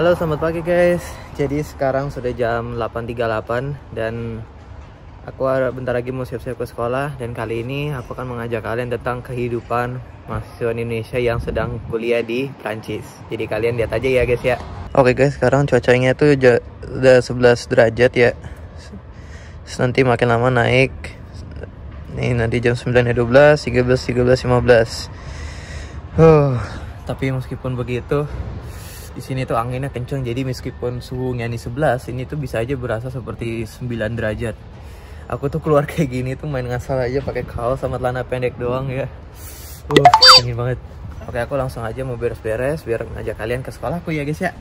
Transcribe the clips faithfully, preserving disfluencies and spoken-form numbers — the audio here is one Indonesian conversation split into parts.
Halo, selamat pagi guys. Jadi sekarang sudah jam delapan tiga puluh delapan dan aku bentar lagi mau siap-siap ke sekolah. Dan kali ini aku akan mengajak kalian tentang kehidupan mahasiswa Indonesia yang sedang kuliah di Prancis. Jadi kalian lihat aja ya guys ya. Oke guys, sekarang cuacanya tuh udah sebelas derajat ya. Terus nanti makin lama naik. Nih nanti jam sembilan dua belas, tiga belas, tiga belas, lima belas. Huh, tapi meskipun begitu, di sini tuh anginnya kenceng, jadi meskipun suhunya nih sebelas, ini tuh bisa aja berasa seperti sembilan derajat. Aku tuh keluar kayak gini tuh main ngasal aja pakai kaos sama celana pendek doang ya. Uh, dingin banget. Oke, aku langsung aja mau beres-beres biar ngajak kalian ke sekolahku ya guys ya.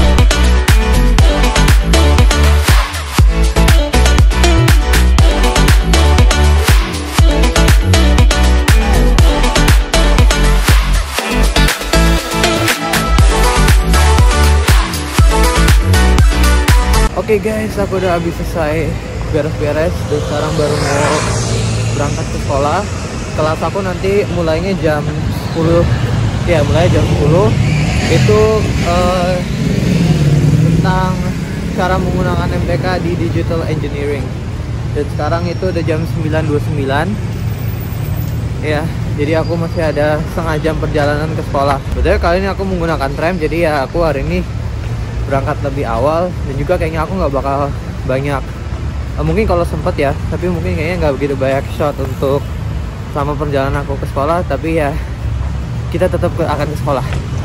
Oke okay guys, aku udah habis selesai beres-beres dan sekarang baru mau berangkat ke sekolah. Kelas aku nanti mulainya jam sepuluh. Ya, mulai jam sepuluh. Itu uh, tentang cara menggunakan M T K di Digital Engineering. Dan sekarang itu udah jam sembilan dua puluh sembilan. Ya, jadi aku masih ada setengah jam perjalanan ke sekolah. Betul, kali ini aku menggunakan tram, jadi ya aku hari ini berangkat lebih awal. Dan juga kayaknya aku nggak bakal banyak, uh, mungkin kalau sempet ya, tapi mungkin kayaknya nggak begitu banyak shot untuk selama perjalanan aku ke sekolah. Tapi ya kita tetap ke, akan ke sekolah.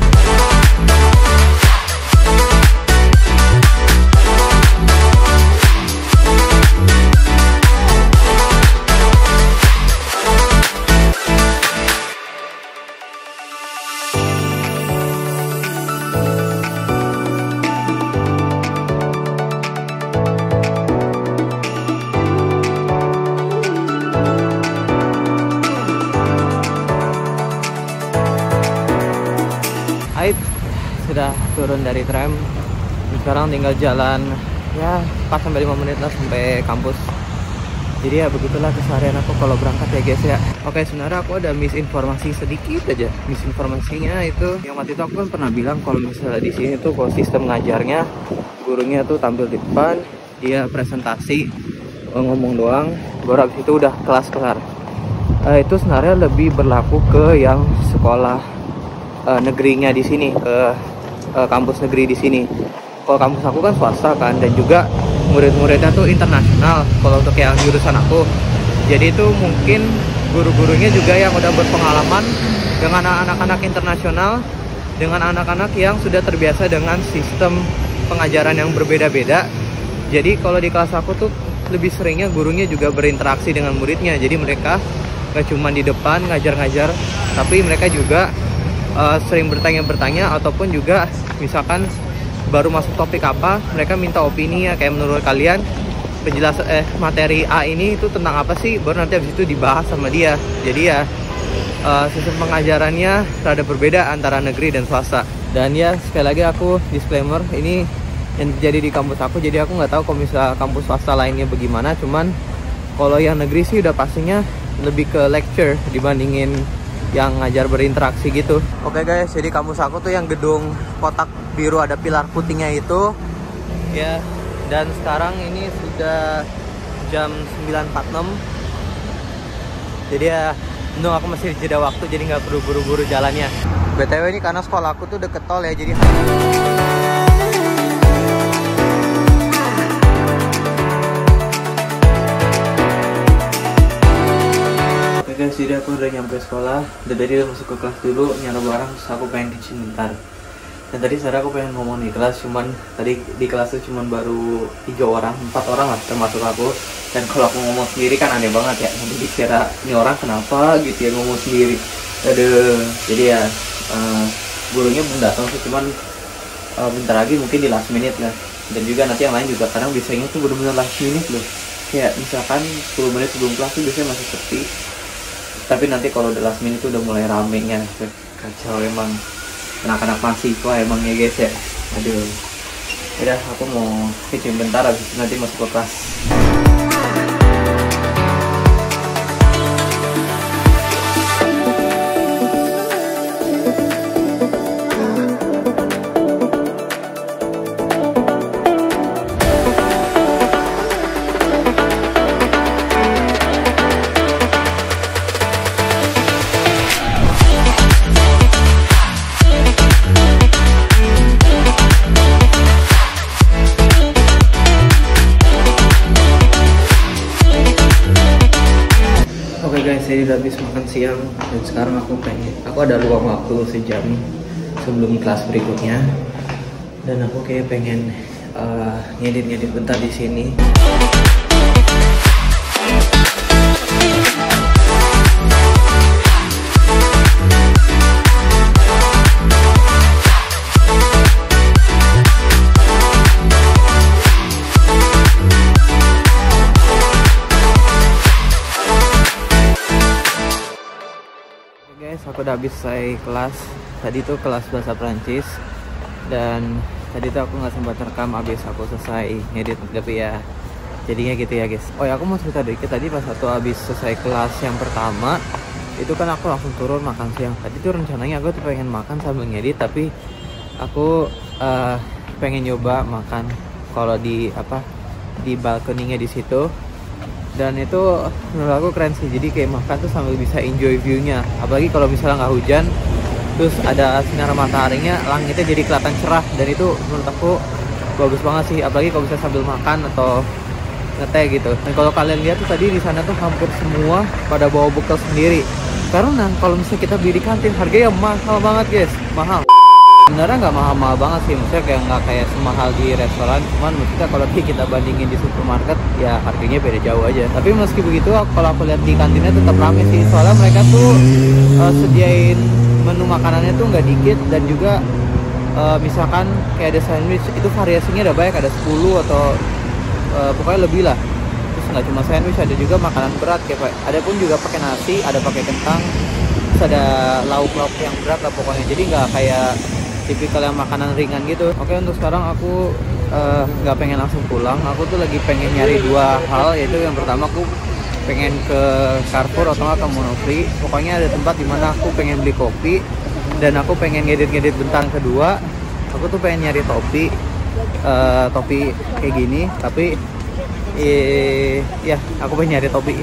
Sudah turun dari tram, sekarang tinggal jalan ya empat sampai lima menit lah sampai kampus. Jadi ya begitulah keseharian aku kalau berangkat ya guys ya. Oke, sebenarnya aku ada misinformasi sedikit aja. Misinformasinya itu yang waktu itu aku kan pernah bilang kalau misalnya di sini tuh kalau sistem ngajarnya, gurunya tuh tampil di depan, dia presentasi, ngomong doang, baru habis itu udah kelas kelar. Uh, itu sebenarnya lebih berlaku ke yang sekolah uh, negerinya di sini, ke uh, kampus negeri di sini. Kalau kampus aku kan swasta kan, dan juga murid-muridnya tuh internasional kalau untuk yang jurusan aku. Jadi itu mungkin guru-gurunya juga yang udah berpengalaman dengan anak-anak internasional, dengan anak-anak yang sudah terbiasa dengan sistem pengajaran yang berbeda-beda. Jadi kalau di kelas aku tuh lebih seringnya gurunya juga berinteraksi dengan muridnya. Jadi mereka gak cuma di depan ngajar-ngajar, tapi mereka juga uh, sering bertanya-bertanya, ataupun juga misalkan baru masuk topik apa, mereka minta opini ya, kayak menurut kalian penjelasan eh materi A ini itu tentang apa sih, baru nanti habis itu dibahas sama dia. Jadi ya uh, sistem pengajarannya rada berbeda antara negeri dan swasta. Dan ya sekali lagi aku disclaimer, ini yang terjadi di kampus aku, jadi aku nggak tahu kalau misalnya kampus swasta lainnya bagaimana. Cuman kalau yang negeri sih udah pastinya lebih ke lecture dibandingin yang ngajar berinteraksi gitu. Oke guys, jadi kampus aku tuh yang gedung kotak biru ada pilar putihnya itu ya. Dan sekarang ini sudah jam sembilan empat puluh enam. Jadi ya no, aku masih jeda waktu, jadi nggak perlu buru-buru jalannya. B T W ini karena sekolah aku tuh deket tol ya, jadi guys, jadi aku udah nyampe sekolah. Dan tadi udah masuk ke kelas dulu, nyara barang, terus aku pengen kicin bentar. Dan tadi sebenarnya aku pengen ngomong di kelas, cuman tadi di kelas tuh cuman baru tiga orang, empat orang lah termasuk aku. Dan kalau aku ngomong sendiri kan aneh banget ya, nanti dikira ini orang kenapa gitu ya ngomong sendiri. Aduh, jadi ya uh, gurunya belum datang sih, cuman uh, bentar lagi mungkin di last minute lah. Dan juga nanti yang lain juga kadang biasanya tuh bener-bener last minute loh. Kayak misalkan sepuluh menit sebelum kelas tuh biasanya masih sepi. Tapi nanti kalau udah last minute itu udah mulai ramenya, kacau emang. Anak-anak mahasiswa emang ya guys ya. Aduh, udah aku mau kicim bentar, habis nanti masuk ke kelas. guys, saya udah habis makan siang dan sekarang aku pengen, aku ada luang waktu sejam sebelum kelas berikutnya dan aku kayak pengen uh, ngedit-ngedit bentar di sini. Guys, aku udah habis selesai kelas. Tadi tuh kelas bahasa Prancis dan tadi tuh aku nggak sempat rekam habis aku selesai ngedit, tapi ya jadinya gitu ya guys. Oh ya, aku mau cerita dikit. Tadi pas aku habis selesai kelas yang pertama itu kan aku langsung turun makan siang. Tadi tuh rencananya aku tuh pengen makan sambil ngedit, tapi aku uh, pengen nyoba makan kalau di apa di balkoninya di situ. Dan itu menurut aku keren sih, jadi kayak makan tuh sambil bisa enjoy view-nya. Apalagi kalau misalnya nggak hujan, terus ada sinar mataharinya, langitnya jadi kelihatan cerah. Dan itu menurut aku bagus banget sih, apalagi kalau bisa sambil makan atau ngeteh gitu. Dan kalau kalian lihat tuh tadi di sana tuh hampir semua pada bawa bekal sendiri. Karena kalau misalnya kita beli di kantin, harganya mahal banget guys, mahal. Sebenarnya nggak mahal-mahal banget sih, maksudnya kayak nggak kayak semahal di restoran, cuman maksudnya kalau kita bandingin di supermarket ya harganya beda jauh aja. Tapi meski begitu, kalau aku lihat di kantinnya tetap rame sih, soalnya mereka tuh uh, sediain menu makanannya tuh nggak dikit, dan juga uh, misalkan kayak ada sandwich itu variasinya ada banyak, ada sepuluh atau uh, pokoknya lebih lah. Terus nggak cuma sandwich, ada juga makanan berat kayak ada pun juga pakai nasi, ada pakai kentang, terus ada lauk-lauk yang berat lah pokoknya. Jadi nggak kayak tipikal yang makanan ringan gitu. Oke, untuk sekarang aku nggak uh, pengen langsung pulang. Aku tuh lagi pengen nyari dua hal, yaitu yang pertama aku pengen ke Carrefour atau nggak ke Monoprix. Pokoknya ada tempat dimana aku pengen beli kopi dan aku pengen ngedit-ngedit bentar. Kedua, aku tuh pengen nyari topi, uh, topi kayak gini. Tapi eh, ya aku pengen nyari topi.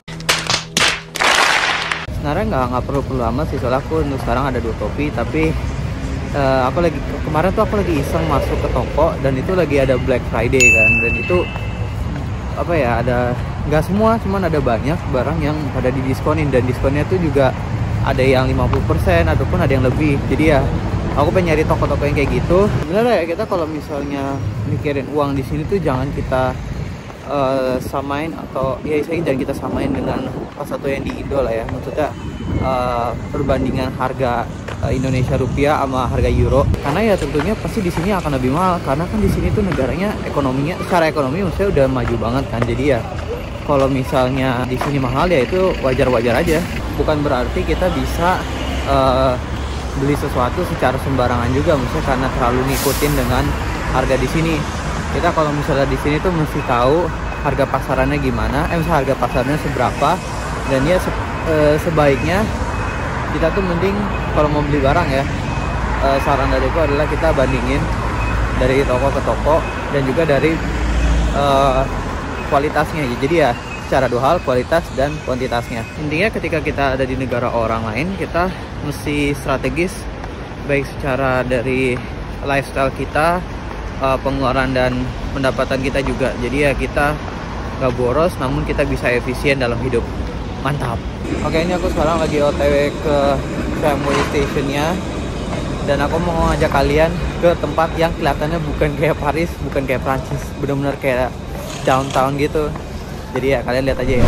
Sebenarnya nggak nggak perlu perlu amat sih, soalnya aku untuk sekarang ada dua topi. Tapi Uh, aku lagi kemarin tuh aku lagi iseng masuk ke toko dan itu lagi ada Black Friday kan, dan itu apa ya, ada nggak semua, cuman ada banyak barang yang pada didiskonin, dan diskonnya tuh juga ada yang lima puluh persen ataupun ada yang lebih. Jadi ya aku pengen nyari toko-toko yang kayak gitu. Sebenarnya ya kita kalau misalnya mikirin uang di sini tuh jangan kita uh, samain atau ya saya jangan kita samain dengan salah satu yang di Indo lah ya. Maksudnya uh, perbandingan harga Indonesia rupiah sama harga euro, karena ya tentunya pasti di sini akan lebih mahal, karena kan di sini tuh negaranya ekonominya secara ekonomi maksudnya udah maju banget kan. Jadi ya kalau misalnya di sini mahal ya itu wajar-wajar aja, bukan berarti kita bisa uh, beli sesuatu secara sembarangan juga, maksudnya karena terlalu ngikutin dengan harga di sini. Kita kalau misalnya di sini tuh mesti tahu harga pasarannya gimana, eh misalnya harga pasarnya seberapa, dan ya se uh, sebaiknya kita tuh mending kalau mau beli barang ya, uh, saran dariku adalah kita bandingin dari toko ke toko dan juga dari uh, kualitasnya. Jadi ya secara dua hal, kualitas dan kuantitasnya. Intinya ketika kita ada di negara orang lain, kita mesti strategis, baik secara dari lifestyle kita, uh, pengeluaran dan pendapatan kita juga. Jadi ya kita nggak boros, namun kita bisa efisien dalam hidup. Mantap. Oke, ini aku sekarang lagi O T W ke tramway stationnya, dan aku mau ngajak kalian ke tempat yang kelihatannya bukan kayak Paris, bukan kayak Prancis, bener-bener kayak downtown gitu. Jadi ya kalian lihat aja ya.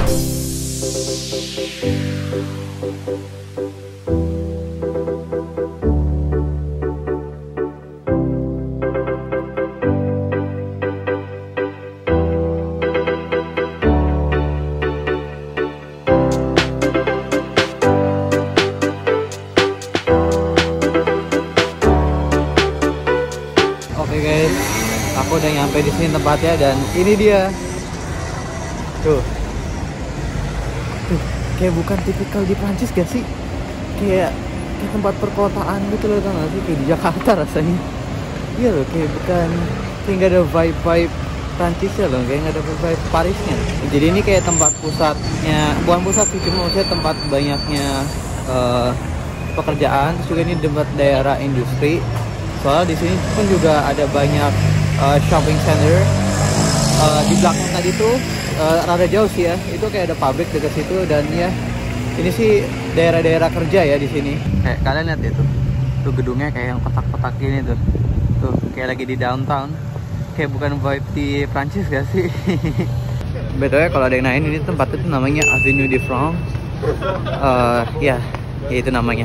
Guys, aku udah nyampe di sini tempatnya, dan ini dia tuh. Tuh, kayak bukan tipikal di Prancis gak sih? Kayak, kayak tempat perkotaan gitu loh, tau gak sih? Kayak di Jakarta rasanya. Iya loh, kayak bukan, kayak gak ada vibe-vibe Prancisnya loh, kayak gak ada vibe Parisnya. Jadi ini kayak tempat pusatnya, bukan pusat sih, cuma maksudnya tempat banyaknya uh, pekerjaan. Terus juga ini tempat daerah industri. Soalnya di sini pun juga ada banyak uh, shopping center. Uh, di belakang tadi tuh uh, rada jauh sih ya, itu kayak ada pabrik dekat situ, dan ya Ini sih daerah-daerah kerja ya di sini. Kayak kalian lihat itu, tuh gedungnya kayak yang kotak-kotak gini tuh, tuh kayak lagi di downtown. Kayak bukan vibe di Prancis gak sih? B T W kalau ada yang nanya ini tempat itu namanya Avenue de France. Uh, ya, ya itu namanya.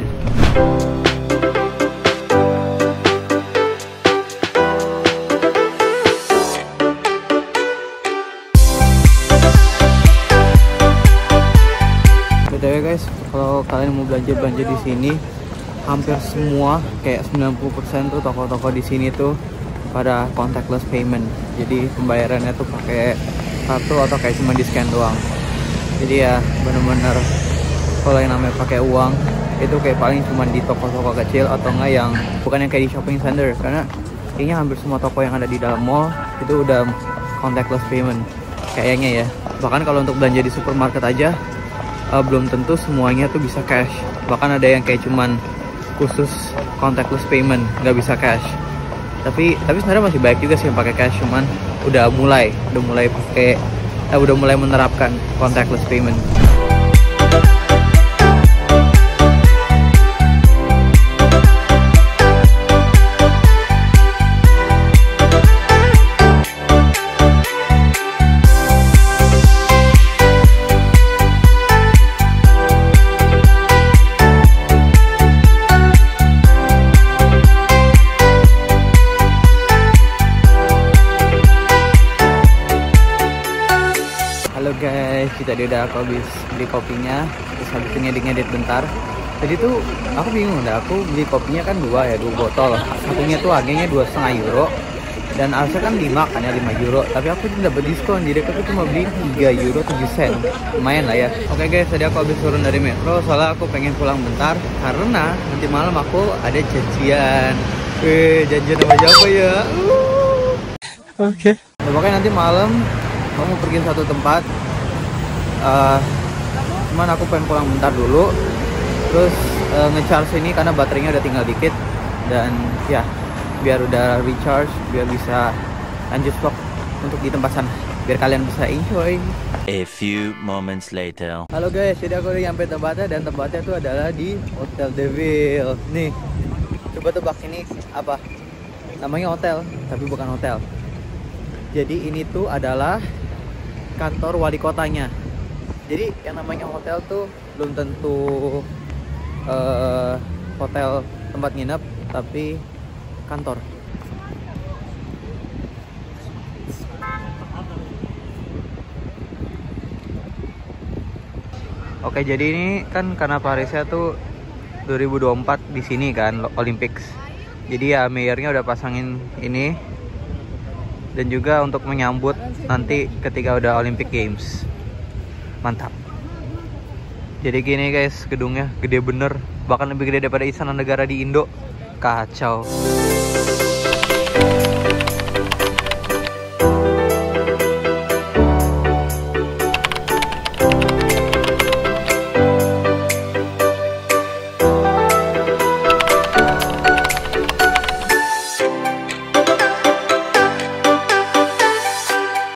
B T W guys, kalau kalian mau belanja-belanja di sini, hampir semua kayak sembilan puluh persen tuh toko-toko di sini tuh pada contactless payment. Jadi pembayarannya tuh pakai kartu atau kayak cuma di scan doang. Jadi ya bener-bener kalau yang namanya pakai uang itu kayak paling cuma di toko-toko kecil atau enggak yang bukan yang kayak di shopping center, karena kayaknya hampir semua toko yang ada di dalam mall itu udah contactless payment kayaknya ya. Bahkan kalau untuk belanja di supermarket aja uh, belum tentu semuanya tuh bisa cash. Bahkan ada yang kayak cuman khusus contactless payment, nggak bisa cash. Tapi tapi sebenarnya masih baik juga sih yang pakai cash, cuman udah mulai udah mulai pakai eh, udah mulai menerapkan contactless payment. Halo guys, kita udah aku habis beli kopinya, terus habis itu ngedit-ngedit bentar. Jadi tuh aku bingung, dah aku beli kopinya kan dua ya, dua botol. Satunya tuh harganya dua setengah euro, dan harusnya kan lima kan ya, lima euro. Tapi aku tuh dapat diskon, jadi aku cuma beli tiga euro tujuh sen. Lumayan lah ya. Oke guys, tadi aku habis turun dari metro, soalnya aku pengen pulang bentar karena nanti malam aku ada janjian. Eh, janjian sama siapa ya? Uh. Oke. Okay. Nah, pokoknya nanti malam kamu pergi satu tempat, uh, cuman aku pengen pulang bentar dulu, terus uh, nge-charge ini karena baterainya udah tinggal dikit, dan ya biar udah recharge, biar bisa lanjut vlog untuk di tempat sana, biar kalian bisa enjoy. A few moments later. Halo guys, jadi aku udah nyampe tempatnya, dan tempatnya tuh adalah di Hotel de Ville. Nih, coba tebak ini apa? Namanya hotel, tapi bukan hotel. Jadi ini tuh adalah kantor wali kotanya. Jadi yang namanya hotel tuh belum tentu uh, hotel tempat nginep, tapi kantor. Oke, jadi ini kan karena Parisnya tuh dua ribu dua puluh empat di sini kan, Olympics. Jadi ya mayornya udah pasangin ini, dan juga untuk menyambut nanti ketika udah Olympic Games. Mantap. Jadi gini guys, gedungnya gede bener, bahkan lebih gede daripada Istana Negara di Indo. Kacau.